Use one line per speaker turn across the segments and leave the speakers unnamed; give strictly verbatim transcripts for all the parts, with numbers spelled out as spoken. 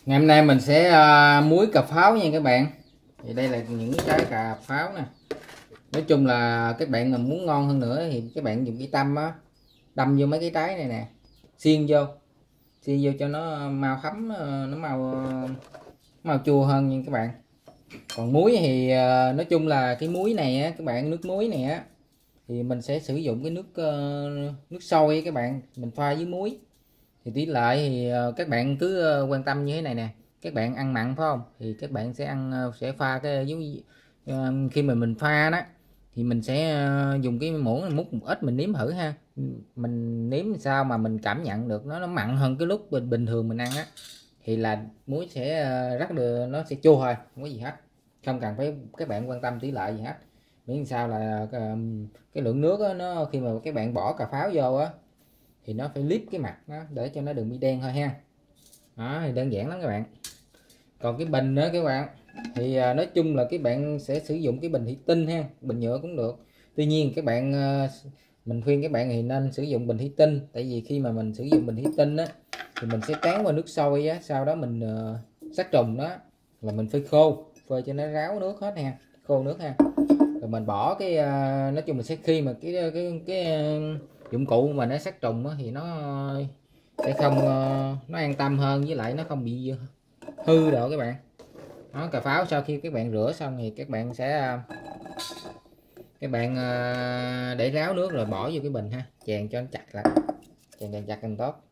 Ngày hôm nay mình sẽ uh, muối cà pháo nha các bạn. Thì đây là những trái cà pháo nè. Nói chung là các bạn mà muốn ngon hơn nữa thì các bạn dùng cái tăm á, đâm vô mấy cái trái này nè, xiên vô, xiên vô cho nó mau thấm, nó mau mau chua hơn nha các bạn. Còn muối thì uh, nói chung là cái muối này á các bạn, nước muối này á thì mình sẽ sử dụng cái nước uh, nước sôi các bạn, mình pha với muối. Thì tỷ lệ thì các bạn cứ quan tâm như thế này nè, các bạn ăn mặn phải không, thì các bạn sẽ ăn sẽ pha cái giống khi mà mình pha đó thì mình sẽ dùng cái muỗng múc một ít mình nếm thử ha, mình nếm sao mà mình cảm nhận được nó nó mặn hơn cái lúc bình bình thường mình ăn á, thì là muối sẽ rất được, nó sẽ chua thôi, không có gì hết, không cần phải các bạn quan tâm tỷ lệ gì hết, miễn sao là cái lượng nước đó, nó khi mà các bạn bỏ cà pháo vô á thì nó phải liếp cái mặt nó để cho nó đừng bị đen thôi ha. Đó thì đơn giản lắm các bạn. Còn cái bình nữa các bạn thì à, nói chung là các bạn sẽ sử dụng cái bình thủy tinh ha, bình nhựa cũng được. Tuy nhiên các bạn à, mình khuyên các bạn thì nên sử dụng bình thủy tinh, tại vì khi mà mình sử dụng bình thủy tinh á thì mình sẽ tráng qua nước sôi á, sau đó mình à, sát trùng đó là mình phơi khô, phơi cho nó ráo nước hết ha, khô nước ha, rồi mình bỏ cái à, nói chung là sẽ khi mà cái cái cái, cái dụng cụ mà nó sát trùng thì nó sẽ không, nó an tâm hơn, với lại nó không bị hư đâu các bạn. Đó, cà pháo sau khi các bạn rửa xong thì các bạn sẽ các bạn để ráo nước rồi bỏ vô cái bình ha, chèn cho nó chặt lại, chèn chèn chặt càng tốt.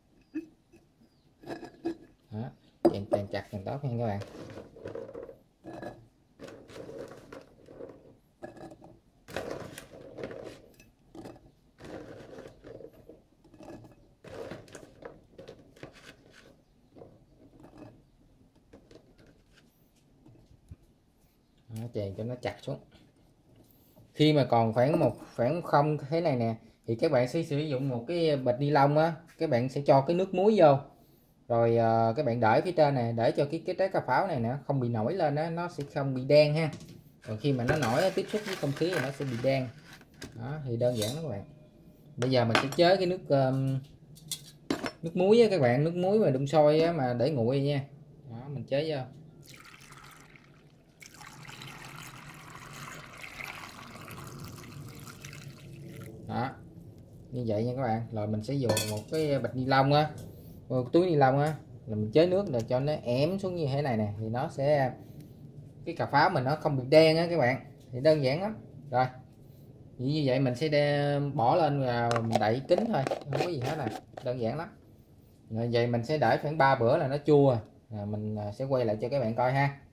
Đó, chèn chèn chặt càng tốt nha các bạn. Đó, chèn cho nó chặt xuống. Khi mà còn khoảng một khoảng không thế này nè thì các bạn sẽ sử dụng một cái bịch ni lông á, các bạn sẽ cho cái nước muối vô, rồi uh, các bạn để phía trên này để cho cái cái trái cà pháo này nè không bị nổi lên đó, nó sẽ không bị đen ha. Còn khi mà nó nổi tiếp xúc với không khí thì nó sẽ bị đen. Đó thì đơn giản đó các bạn. Bây giờ mình sẽ chế cái nước um, nước muối á các bạn, nước muối mà đun sôi á, mà để nguội nha. Đó mình chế vô. Đó như vậy nha các bạn. Rồi mình sẽ dùng một cái bịch ni lông á, một túi ni lông á, là mình chế nước để cho nó ém xuống như thế này nè, thì nó sẽ cái cà pháo mình nó không bị đen á các bạn. Thì đơn giản lắm. Rồi như vậy mình sẽ đem, bỏ lên và mình đậy kín thôi, không có gì hết nè, đơn giản lắm. Rồi vậy mình sẽ để khoảng ba bữa là nó chua, rồi mình sẽ quay lại cho các bạn coi ha.